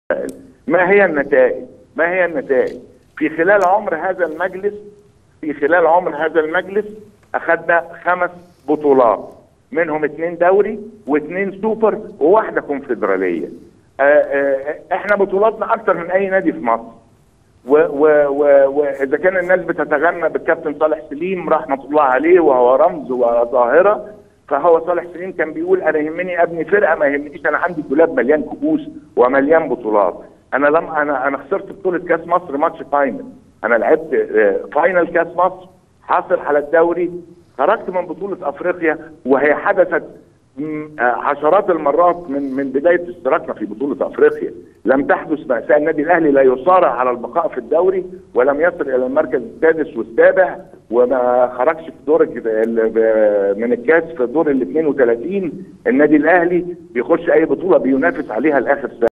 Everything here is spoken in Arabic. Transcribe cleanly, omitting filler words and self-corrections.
ما هي النتائج؟ ما هي النتائج؟ في خلال عمر هذا المجلس اخذنا 5 بطولات، منهم 2 دوري و2 سوبر وواحده كونفدراليه. احنا بطولاتنا اكتر من اي نادي في مصر. واذا كان الناس بتتغنى بالكابتن صالح سليم رحمه الله عليه وهو رمز وظاهره، فهو صالح سليم كان بيقول انا يهمني ابني فرقه، ما يهمنيش انا عندي دولاب مليان كؤوس ومليان بطولات. انا خسرت بطوله كاس مصر ماتش فاينل، انا لعبت فاينل كاس مصر، حاصل على الدوري، خرجت من بطوله افريقيا وهي حدثت عشرات المرات من بدايه اشتراكنا في بطوله افريقيا. لم تحدث مأساة. النادي الاهلي لا يصارع على البقاء في الدوري ولم يصل الى المركز السادس والسابع، وما خرجش في دور من الكاس في دور ال 32. النادي الاهلي بيخش اي بطوله بينافس عليها لاخر سنه.